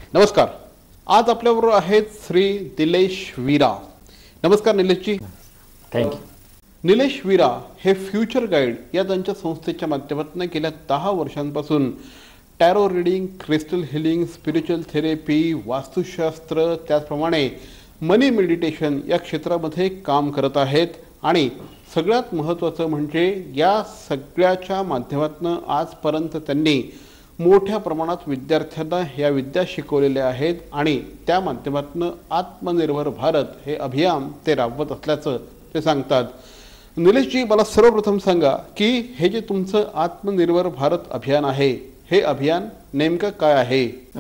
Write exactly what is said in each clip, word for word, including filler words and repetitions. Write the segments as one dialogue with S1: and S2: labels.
S1: नमस्कार. आज आपल्याबरोबर आहेत श्री निलेश वीरा. नमस्कार निलेशजी.
S2: थँक्यू.
S1: निलेश वीरा हे फ्युचर गाईड या त्यांच्या संस्थेच्या माध्यमातून गेल्या दहा वर्षांपासून tarot reading, crystal healing, spiritual therapy, vastushastra, त्याचप्रमाणे मनी मेडिटेशन या क्षेत्रामध्ये काम करत आहेत. आणि सगळ्यात महत्त्वाचं म्हणजे या सगळ्याच्या माध्यमातून आजपर्यंत त्यांनी मोठ्या प्रमाणात विद्यार्थ्यांना या विद्या शिकवलेल्या आहेत आणि त्या माध्यमातून आत्मनिर्भर भारत हे अभियान ते राबवत असल्याचं ते सांगतात. निलेशजी, मला सर्वप्रथम सांगा की हे जे तुमचं आत्मनिर्भर भारत अभियान आहे, हे अभियान नेमकं काय आहे?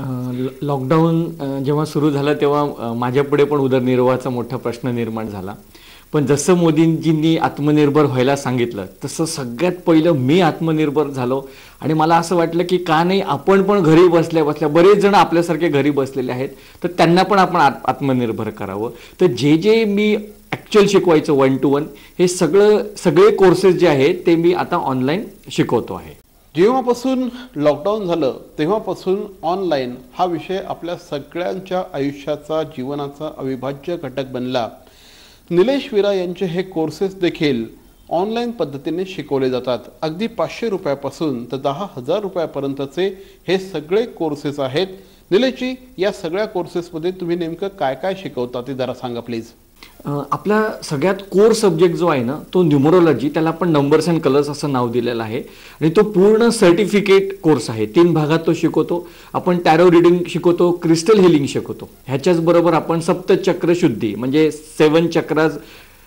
S2: लॉकडाऊन जेव्हा सुरू झालं तेव्हा माझ्यापुढे पण उदरनिर्वाहाचा मोठा प्रश्न निर्माण झाला. पण जसं मोदींजींनी आत्मनिर्भर व्हायला सांगितलं तसं सगळ्यात पहिलं मी आत्मनिर्भर झालो. आणि मला असं वाटलं की का नाही आपण पण घरी बसल्या बसल्या, बरेच जण आपल्यासारखे घरी बसलेले आहेत, तर त्यांना पण आपण आत्मनिर्भर करावं. तर जे जे मी ॲक्च्युअल शिकवायचं वन टू वन हे सगळं सगळे कोर्सेस जे आहेत ते मी आता ऑनलाईन शिकवतो आहे.
S1: जेव्हापासून लॉकडाऊन झालं तेव्हापासून ऑनलाईन हा विषय आपल्या सगळ्यांच्या आयुष्याचा, जीवनाचा अविभाज्य घटक बनला. निलेश वीरा यांचे हे कोर्सेस देखील ऑनलाईन पद्धतीने शिकवले जातात. अगदी पाचशे रुपयापासून तर दहा हजार रुपयापर्यंतचे हे सगळे कोर्सेस आहेत. निलेशजी, या सगळ्या कोर्सेसमध्ये तुम्ही नेमकं काय काय शिकवता ते जरा सांगा प्लीज.
S2: आपला सगळ्यात कोर सब्जेक्ट जो आहे ना तो न्यूमरोलॉजी, त्याला आपण नंबर्स अँड कलर्स असं नाव दिलेलं आहे. आणि तो पूर्ण सर्टिफिकेट कोर्स आहे. तीन भागात तो शिकवतो. आपण टॅरो रिडिंग शिकवतो, क्रिस्टल हिलिंग शिकवतो. ह्याच्याच बरोबर आपण सप्तचक्र शुद्धी म्हणजे सेवन चक्राज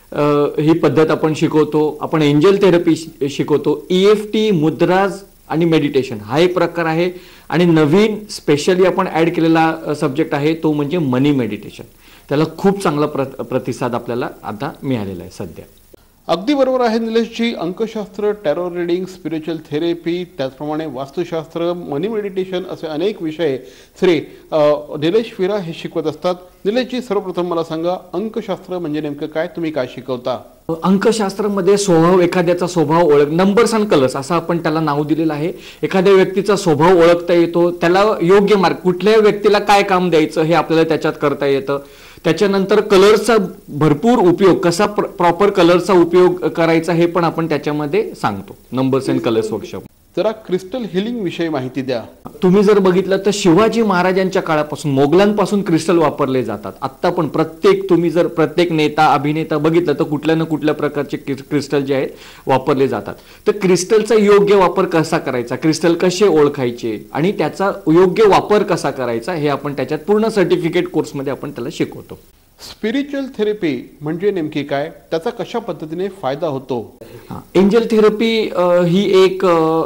S2: ही पद्धत आपण शिकवतो. आपण एंजल थेरपी शिकवतो. ई एफ टी, मुद्राज आणि मेडिटेशन हा एक प्रकार आहे. आणि नवीन स्पेशली आपण ॲड केलेला सब्जेक्ट आहे तो म्हणजे मनी मेडिटेशन. त्याला खूप चांगला प्र प्रतिसाद आपल्याला आता मिळालेला आहे सध्या.
S1: अगदी बरोबर आहे निलेशजी. अंकशास्त्र, टॅरो रिडिंग, स्पिरिच्युअल थेरपी, त्याचप्रमाणे वास्तुशास्त्र, मनी मेडिटेशन असे अनेक विषय श्री निलेश वीरा हे शिकवत असतात. निलेशजी, सर्वप्रथम मला सांगा, अंकशास्त्र म्हणजे नेमकं काय, तुम्ही काय शिकवता?
S2: अंकशास्त्रामध्ये स्वभाव, एखाद्याचा स्वभाव ओळख, नंबर्स अँड कलर्स असं आपण त्याला नाव दिलेलं आहे. एखाद्या व्यक्तीचा स्वभाव ओळखता येतो, त्याला योग्य मार्ग, कुठल्या व्यक्तीला काय काम द्यायचं हे आपल्याला त्याच्यात करता येतं. त्याच्यानंतर कलर्सचा भरपूर उपयोग, कसा प्रॉपर कलरचा उपयोग करायचा हे पण आपण त्याच्यामध्ये सांगतो नंबर्स अँड कलर्स वर्कशॉप.
S1: जरा क्रिस्टल हिलिंग विषयी माहिती द्या.
S2: तुम्ही जर बघितलं तर शिवाजी महाराजांच्या काळापासून, मोगलांपासून क्रिस्टल वापरले जातात. आत्ता पण प्रत्येक, तुम्ही जर प्रत्येक नेता, अभिनेता बघितलं तर कुठल्या ना कुठल्या प्रकारचे क्रिस्टल जे आहेत वापरले जातात. तर क्रिस्टलचा योग्य वापर कसा करायचा, क्रिस्टल कसे ओळखायचे आणि त्याचा योग्य वापर कसा करायचा हे आपण त्याच्यात पूर्ण सर्टिफिकेट कोर्समध्ये आपण त्याला शिकवतो.
S1: स्पिरिच्युअल थेरपी म्हणजे नेमकी काय, त्याचा कशा पद्धतीने फायदा होतो?
S2: एंजल थेरपी ही एक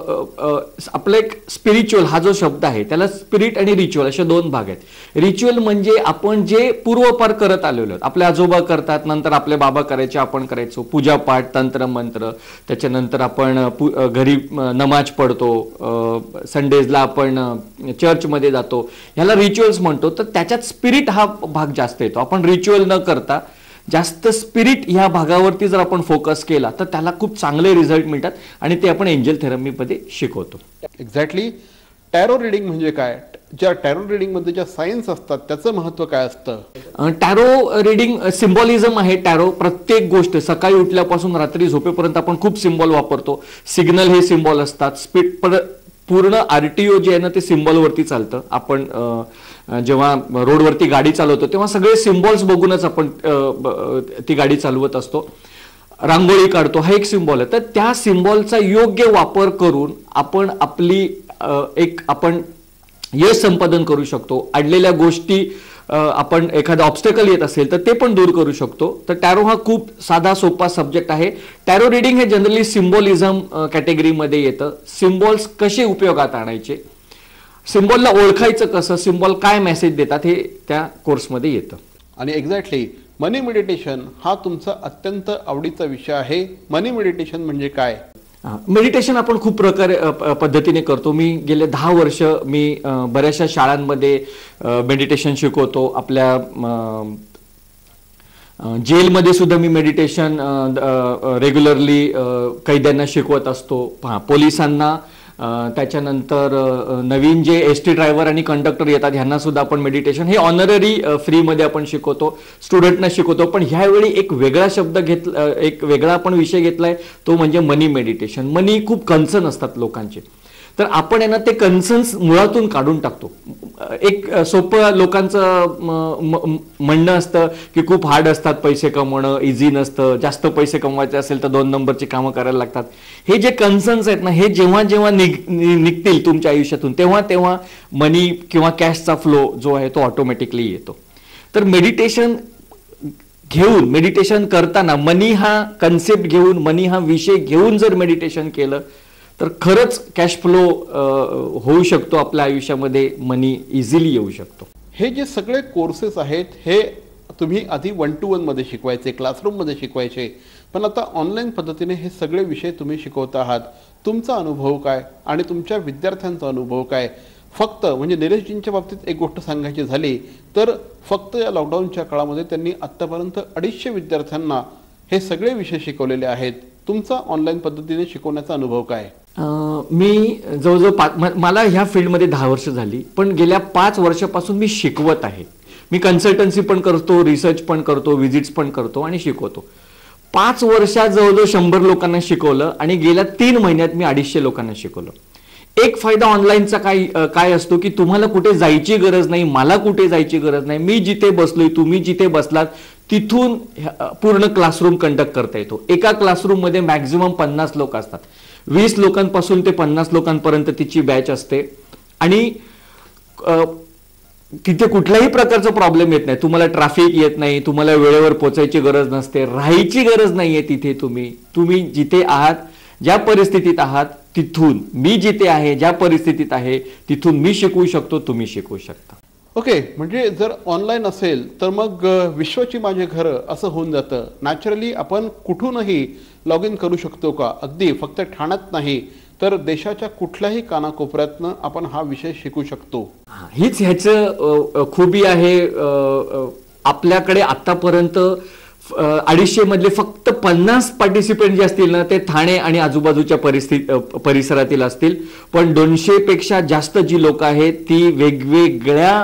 S2: आपला एक स्पिरिच्युअल हा जो शब्द आहे त्याला स्पिरिट आणि रिच्युअल असे दोन भाग आहेत. रिच्युअल म्हणजे आपण जे पूर्वपार करत आलेलो आहोत, आपले आजोबा करतात, नंतर आपले बाबा करायचे, आपण करायचो. पूजापाठ, तंत्र मंत्र, त्याच्यानंतर आपण घरी नमाज पडतो, संडेजला आपण चर्चमध्ये जातो, ह्याला रिच्युअल्स म्हणतो. तर त्याच्यात स्पिरिट हा भाग जास्त येतो. आपण रिच्युअल न करता जास्त स्पिरिट ह्या भागावरती जर आपण फोकस केला तर त्याला खूप चांगले रिझल्ट मिळतात आणि ते आपण एंजल थेरपीमध्ये शिकवतो.
S1: एक्झॅक्टली. टॅरो रिडिंग म्हणजे काय? ज्या टॅरो रिडिंग मध्ये ज्या सायन्स असतात त्याचं महत्व काय असतं?
S2: टॅरो रिडिंग सिम्बॉलिझम आहे. टॅरो प्रत्येक गोष्ट सकाळी उठल्यापासून रात्री झोपेपर्यंत आपण खूप सिम्बॉल वापरतो. सिग्नल हे सिम्बॉल असतात. स्पीड, पूर्ण आरटीओ जे आहे ना ते सिम्बॉलवरती चालतं. आपण जेव्हा रोडवरती गाडी चालवतो तेव्हा सगळे सिम्बॉल्स बघूनच आपण ती गाडी चालवत असतो. रांगोळी काढतो, हा एक सिम्बॉल आहे. तर त्या सिम्बॉलचा योग्य वापर करून आपण आपली एक आपण यश संपादन करू शकतो. अडलेल्या गोष्टी, आपण एखादा ऑब्स्टेकल येत असेल तर ते पण दूर करू शकतो. तर टॅरो हा खूप साधा सोपा सब्जेक्ट आहे. टॅरो रिडिंग हे जनरली सिम्बॉलिझम कॅटेगरीमध्ये येतं. सिम्बॉल्स कसे उपयोगात आणायचे, सिम्बॉलला ओळखायचं कसं, सिम्बॉल काय मेसेज देतात हे त्या कोर्समध्ये येतं.
S1: आणि एक्झॅक्टली मनी मेडिटेशन हा तुमचा अत्यंत आवडीचा विषय आहे. मनी मेडिटेशन म्हणजे काय?
S2: मेडिटेशन आपण खूप प्रकारे पद्धतीने करतो. मी गेले दहा वर्ष मी बऱ्याचशा शाळांमध्ये मेडिटेशन शिकवतो. आपल्या जेलमध्ये सुद्धा मी मेडिटेशन रेग्युलरली कैद्यांना शिकवत असतो. हां, पोलिसांना त्याच्यानंतर नवीन जे एस टी ड्रायव्हर आणि कंडक्टर येतात ह्यांना सुद्धा आपण मेडिटेशन हे ऑनररी फ्रीमध्ये आपण शिकवतो, स्टुडंटना शिकवतो. पण ह्यावेळी एक वेगळा शब्द घेतला, एक वेगळा आपण विषय घेतलाय, तो म्हणजे मनी मेडिटेशन. मनी खूप कन्सर्न असतात लोकांचे, तर आपण यांना ते कन्सर्न्स मुळातून काढून टाकतो. एक सोपं लोकांचं म्हणणं असतं की खूप हार्ड असतात पैसे कमवणं, इझी नसतं, जास्त पैसे कमवायचे असेल तर दोन नंबरची कामं करायला लागतात. हे जे कन्सर्न्स आहेत ना, हे जेव्हा जेव्हा निघ निघतील तुमच्या आयुष्यातून तेव्हा तेव्हा मनी किंवा कॅशचा फ्लो जो आहे तो ऑटोमॅटिकली येतो. तर मेडिटेशन घेऊन, मेडिटेशन करताना मनी हा कन्सेप्ट घेऊन, मनी हा विषय घेऊन जर मेडिटेशन केलं तर खरंच कॅश फ्लो होऊ शकतो आपल्या आयुष्यामध्ये, मनी इझिली येऊ शकतो.
S1: हे जे सगळे कोर्सेस आहेत हे तुम्ही आधी वन टू वनमध्ये शिकवायचे, क्लासरूममध्ये शिकवायचे, पण आता ऑनलाईन पद्धतीने हे सगळे विषय तुम्ही शिकवत आहात. तुमचा अनुभव काय आणि तुमच्या विद्यार्थ्यांचा अनुभव काय? फक्त म्हणजे निलेशजींच्या बाबतीत एक गोष्ट सांगायची झाली तर फक्त या लॉकडाऊनच्या काळामध्ये त्यांनी आत्तापर्यंत अडीचशे विद्यार्थ्यांना हे सगळे विषय शिकवलेले आहेत. तुमचा ऑनलाईन पद्धतीने शिकवण्याचा अनुभव काय?
S2: मी जवळजवळ पाच, मला ह्या फील्डमध्ये दहा वर्ष झाली, पण गेल्या पाच वर्षापासून मी शिकवत आहे. मी कन्सल्टन्सी पण करतो, रिसर्च पण करतो, विजिट्स पण करतो आणि शिकवतो. पाच वर्षात जवळजवळ शंभर लोकांना शिकवलं आणि गेल्या तीन महिन्यात मी अडीचशे लोकांना शिकवलं. एक फायदा ऑनलाईनचा काय काय असतो की तुम्हाला कुठे जायची गरज नाही, मला कुठे जायची गरज नाही. मी जिथे बसलोय, तुम्ही जिथे बसलात तिथून पूर्ण क्लासरूम कंडक्ट करता येतो. एका क्लासरूममध्ये मॅक्झिमम पन्नास लोक असतात. वीस लोकांपासून ते पन्नास लोकांपर्यंत तिची बॅच असते आणि तिथे कुठल्याही प्रकारचा प्रॉब्लेम येत नाही. तुम्हाला ट्रॅफिक येत नाही, तुम्हाला वेळेवर पोहोचायची गरज नसते, राहायची गरज नाहीये तिथे. तुम्ही तुम्ही जिथे आहात, ज्या परिस्थितीत आहात तिथून, मी जिथे आहे, ज्या परिस्थितीत आहे तिथून मी शिकवू शकतो, तुम्ही शिकवू शकता.
S1: ओके, म्हणजे जर ऑनलाईन असेल तर मग विश्वाची माझे घरं असं होऊन जातं. नॅचरली आपण कुठूनही लॉग इन करू शकतो का? अगदी फक्त ठाण्यात नाही तर देशाच्या कुठल्याही कानाकोपऱ्यातनं आपण हा विषय शिकू शकतो.
S2: हीच ह्याचं खूबी आहे. आपल्याकडे आतापर्यंत अडीचशे मधले फक्त पन्नास पार्टिसिपेंट जे असतील ना ते ठाणे आणि आजूबाजूच्या परिस्थिती परिसरातील असतील, पण दोनशे पेक्षा जास्त जी लोक आहेत ती वेगवेगळ्या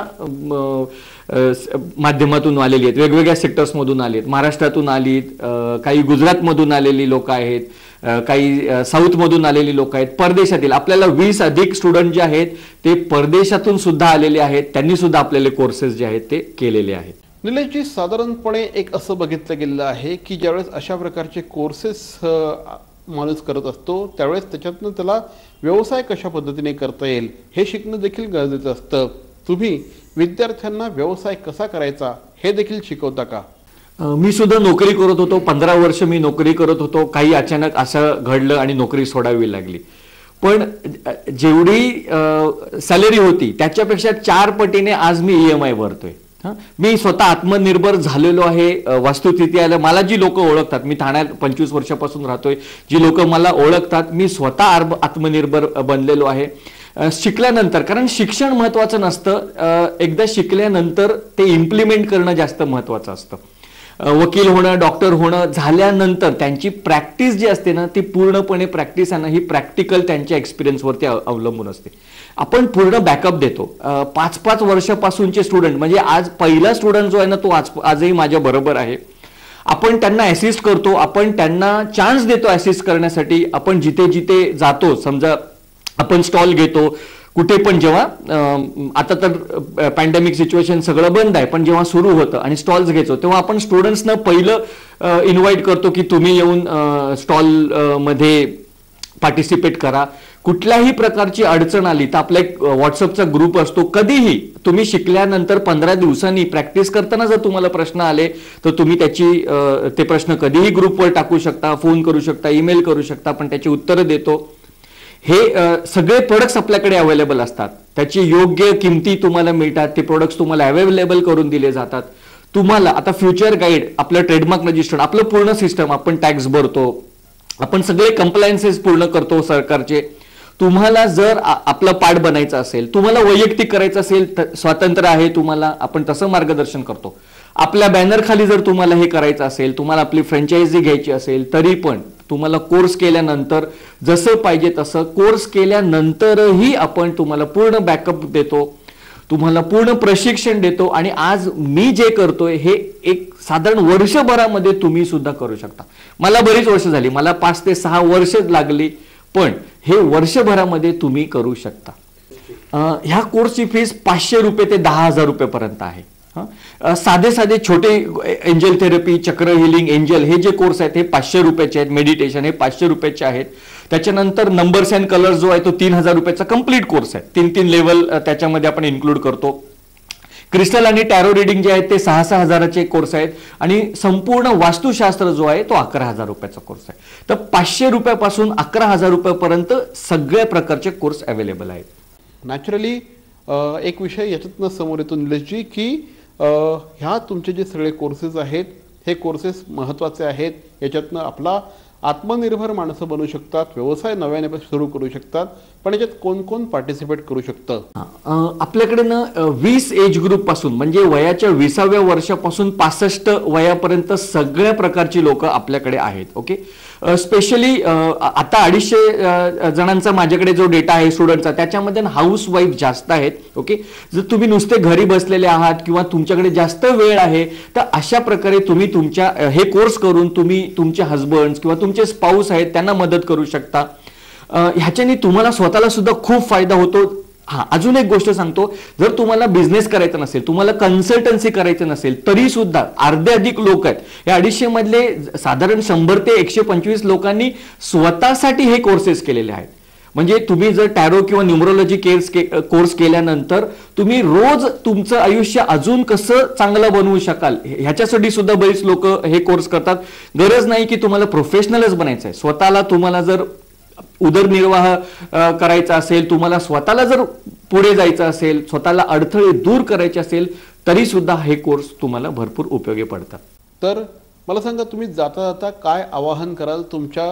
S2: माध्यमातून आलेली आहेत, वेगवेगळ्या सेक्टर्समधून आली आहेत. महाराष्ट्रातून आलीत, काही गुजरातमधून आलेली लोक आहेत, काही साऊथमधून आलेली लोक आहेत, परदेशातील. आपल्याला वीस अधिक स्टुडंट जे आहेत ते परदेशातून सुद्धा आलेले आहेत. त्यांनी सुद्धा आपल्याला कोर्सेस जे आहेत ते केलेले आहेत.
S1: निलेशजी, साधारणपणे एक असं बघितलं गेलेलं आहे की ज्यावेळेस अशा प्रकारचे कोर्सेस माणूस करत असतो त्यावेळेस त्याच्यातनं त्याला व्यवसाय कशा पद्धतीने करता येईल हे शिकणं देखील गरजेचं असतं. तुम्ही विद्यार्थ्यांना व्यवसाय कसा करायचा हे देखील शिकवता का?
S2: मी सुद्धा नोकरी करत होतो, पंधरा वर्ष मी नोकरी करत होतो. काही अचानक असं घडलं आणि नोकरी सोडावी लागली. पण जेवढी सॅलरी होती त्याच्यापेक्षा चार पटीने आज मी ई एम आय भरतोय. मी स्वतः आत्मनिर्भर झालेलो आहे. वस्तुस्थिती आलं, मला जी लोक ओळखतात, मी ठाण्यात पंचवीस वर्षापासून राहतोय, जी लोक मला ओळखतात, मी स्वतः आत्मनिर्भर बनलेलो आहे शिकल्यानंतर. कारण शिक्षण महत्वाचं नसतं, एकदा शिकल्यानंतर ते इम्प्लिमेंट करणं जास्त महत्वाचं असतं. वकील होणं, डॉक्टर होणं झाल्यानंतर त्यांची प्रॅक्टिस जी असते ना ती पूर्णपणे प्रॅक्टिस आहे ना ही प्रॅक्टिकल त्यांच्या एक्सपिरियन्सवरती अवलंबून असते. आपण पूर्ण बॅकअप देतो. पाच पाच वर्षापासूनचे स्टुडंट, म्हणजे आज पहिला स्टुडंट जो आहे ना तो आज आजही माझ्या बरोबर आहे. आपण त्यांना असिस्ट करतो, आपण त्यांना चान्स देतो असिस्ट करण्यासाठी. आपण जिथे जिथे जातो, समजा आपण स्टॉल घेतो कुठे पण, जेव्हा आता तर पॅन्डेमिक सिच्युएशन सगळं बंद आहे, पण जेव्हा सुरू होतं आणि स्टॉल्स घ्यायचो तेव्हा आपण स्टुडंट्सना पहिलं इन्व्हाइट करतो की तुम्ही येऊन स्टॉल मध्ये पार्टिसिपेट करा. कुठल्याही प्रकारची अडचण आली तर आपला एक व्हॉट्सअपचा ग्रुप असतो. कधीही तुम्ही शिकल्यानंतर पंधरा दिवसांनी प्रॅक्टिस करताना जर तुम्हाला प्रश्न आले तर तुम्ही त्याची ते प्रश्न कधीही ग्रुपवर टाकू शकता, फोन करू शकता, ईमेल करू शकता, पण त्याची उत्तरं देतो. हे सगळे प्रोडक्ट्स आपल्याकडे अवेलेबल असतात, त्याची योग्य किमती तुम्हाला मिळतात, ते प्रोडक्ट्स तुम्हाला अवेलेबल करून दिले जातात. तुम्हाला आता फ्युचर गाईड, आपलं ट्रेडमार्क रजिस्टर्ड, आपलं पूर्ण सिस्टम, आपण टॅक्स भरतो, आपण सगळे कंप्लायन्सेस पूर्ण करतो सरकारचे. तुम्हाला जर आपलं पार्ट बनायचं असेल, तुम्हाला वैयक्तिक करायचं असेल, स्वातंत्र्य आहे तुम्हाला, आपण तसं मार्गदर्शन करतो. आपल्या बॅनर खाली जर तुम्हाला हे करायचं असेल, तुम्हाला आपली फ्रँचायझी घ्यायची असेल तरी पण तुम्हाला कोर्स केल्यानंतर जसं पाहिजे तसं कोर्स केल्यानंतरही आपण तुम्हाला पूर्ण बॅकअप देतो, तुम्हाला पूर्ण प्रशिक्षण देतो आणि आज मी जे करतोय हे एक साधारण वर्षभरामध्ये तुम्ही सुद्धा करू शकता. मला बरीच वर्ष झाली, मला पाच ते सहा वर्ष लागली, पण हे वर्षभरामध्ये तुम्ही करू शकता. ह्या कोर्सची फीस पाचशे रुपये ते दहा हजार रुपयेपर्यंत आहे. साधे साधे छोटे angel therapy, chakra healing, angel हे जे कोर्स आहेत हे पाचशे रुपयाचे आहेत, मेडिटेशन हे पाचशे रुपयाचे आहेत. त्याच्यानंतर नंबर्स अँड कलर्स जो आहे तो तीन हजार रुपयाचा कम्प्लीट कोर्स आहे. तीन तीन लेवल त्याच्यामध्ये आपण इन्क्लूड करतो. क्रिस्टल आणि टॅरो रिडिंग जे आहेत ते सहा सहा हजाराचे कोर्स आहेत आणि संपूर्ण वास्तुशास्त्र जो आहे तो अकरा हजार रुपयाचा कोर्स आहे. तर पाचशे रुपयापासून अकरा हजार रुपयापर्यंत सगळ्या प्रकारचे कोर्स अवेलेबल आहेत.
S1: नॅचरली एक विषय याच्यातनं समोर येतो निलेशजी की ह्या तुमचे जे सगळे कोर्सेस आहेत हे कोर्सेस महत्त्वाचे आहेत. याच्यातनं आपला आत्मनिर्भर माणसं बनू शकतात, व्यवसाय नव्याने सुरू करू शकतात. पण याच्यात कोण कोण पार्टिसिपेट करू शकतं?
S2: आपल्याकडे ना वीस एज ग्रुप पासून म्हणजे वयाच्या विसाव्या वर्षापासून पासष्ट वयापर्यंत सगळ्या प्रकारची लोक आपल्याकडे आहेत. ओके, स्पेशली आता अडीचशे जणांचा माझ्याकडे जो डेटा आहे स्टुडंटचा त्याच्यामध्ये हाऊस वाईफ जास्त आहेत. ओके, जर तुम्ही नुसते घरी बसलेले आहात किंवा तुमच्याकडे जास्त वेळ आहे तर अशा प्रकारे तुम्ही तुमच्या हे कोर्स करून तुम्ही तुमचे हजबंड किंवा तुमचे स्पाऊस आहेत त्यांना मदत करू शकता. ह्याच्याने तुम्हाला स्वतःला सुद्धा खूप फायदा होतो. हा, अजून एक गोष्ट सांगतो, जर तुम्हाला बिझनेस करायचा नसेल, तुम्हाला कन्सल्टन्सी करायचं नसेल तरी सुद्धा अर्धे अधिक लोक आहेत या अडीचशे मधले साधारण शंभर ते एकशे पंचवीस लोकांनी स्वतःसाठी हे कोर्सेस केलेले आहेत. म्हणजे तुम्ही जर टॅरो किंवा न्यूमरोलॉजी केर्स कोर्स केल्यानंतर तुम्ही रोज तुमचं आयुष्य अजून कसं चांगलं बनवू शकाल ह्याच्यासाठी सुद्धा बरीच लोक हे कोर्स करतात. गरज नाही की तुम्हाला प्रोफेशनलच बनायचं आहे. स्वतःला तुम्हाला जर उदरनिर्वाह करायचा असेल, तुम्हाला स्वतःला जर पुढे जायचं असेल, स्वतःला अडथळे दूर करायचे असेल तरी सुद्धा हे कोर्स तुम्हाला भरपूर उपयोगी पडतात.
S1: तर मला सांगा, तुम्ही जाता जाता काय आवाहन कराल तुमच्या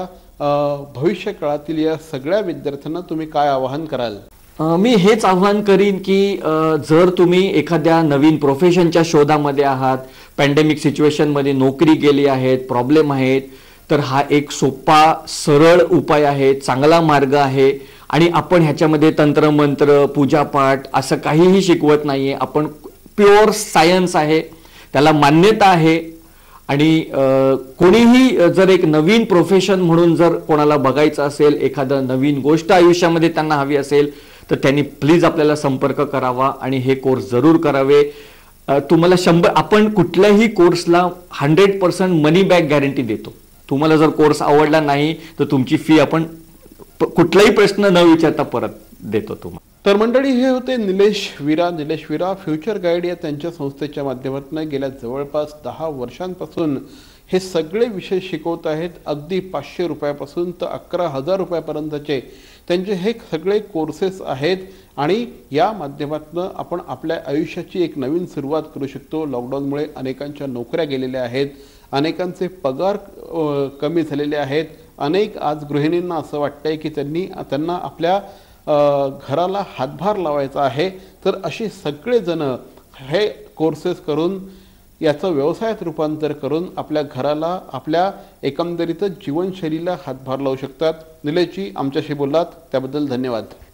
S1: भविष्य काळातील या सगळ्या विद्यार्थ्यांना? तुम्ही काय आवाहन कराल?
S2: मी हेच आव्हान करीन की जर तुम्ही एखाद्या नवीन प्रोफेशनच्या शोधामध्ये आहात, पॅन्डेमिक सिच्युएशनमध्ये नोकरी गेली आहेत, प्रॉब्लेम आहेत, तर हा एक सोपा सरळ उपाय आहे, चांगला मार्ग आहे. आणि आपण ह्याच्यामध्ये तंत्रमंत्र, पूजापाठ असं काहीही शिकवत नाहीये. आपण प्युअर सायन्स आहे, त्याला मान्यता आहे. आणि कोणीही जर एक नवीन प्रोफेशन म्हणून जर कोणाला बघायचं असेल, एखादं नवीन गोष्ट आयुष्यामध्ये त्यांना हवी असेल तर त्यांनी प्लीज आपल्याला संपर्क करावा आणि हे कोर्स जरूर करावे. तुम्हाला शंभर आपण कुठल्याही कोर्सला hundred percent money back guarantee देतो. तुम्हाला जर कोर्स आवडला नाही तर तुमची फी आपण कुठलाही प्रश्न न विचारता परत देतो तुम्हाला.
S1: तर मंडळी, हे होते निलेश विरा. निलेश विरा फ्युचर गाईड या त्यांच्या संस्थेच्या माध्यमातून गेल्या जवळपास दहा वर्षांपासून हे सगळे विषय शिकवत आहेत. अगदी पाचशे रुपयापासून तर अकरा हजार रुपयापर्यंतचे त्यांचे हे सगळे कोर्सेस आहेत आणि या माध्यमातून आपण आपल्या आयुष्याची एक नवीन सुरुवात करू शकतो. लॉकडाऊनमुळे अनेकांच्या नोकऱ्या गेलेल्या आहेत, अनेकांचे पगार कमी झालेले आहेत. अनेक आज गृहिणींना असं वाटतंय की त्यांनी त्यांना आपल्या घराला हातभार लावायचा आहे. तर असे सगळेजण हे कोर्सेस करून याचं व्यवसायात रूपांतर करून आपल्या घराला, आपल्या एकंदरीतच जीवनशैलीला हातभार लावू शकतात. निलेशजी, आमच्याशी बोललात त्याबद्दल धन्यवाद.